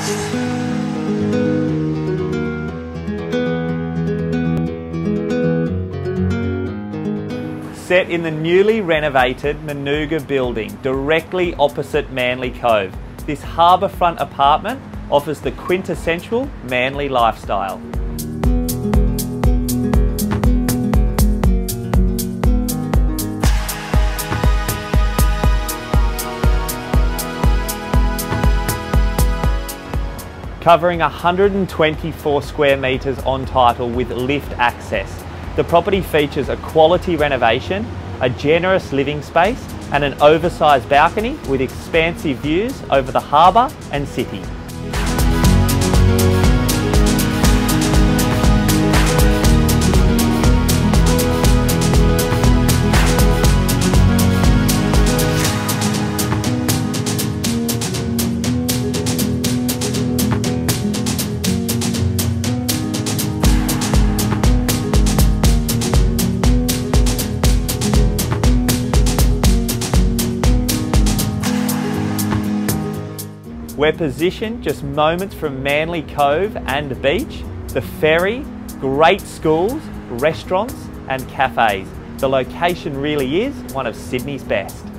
Set in the newly renovated Manuga building, directly opposite Manly Cove, this harbourfront apartment offers the quintessential Manly lifestyle. Covering 124 square metres on title with lift access. The property features a quality renovation, a generous living space and an oversized balcony with expansive views over the harbour and city. We're positioned just moments from Manly Cove and the beach, the ferry, great schools, restaurants and cafes. The location really is one of Sydney's best.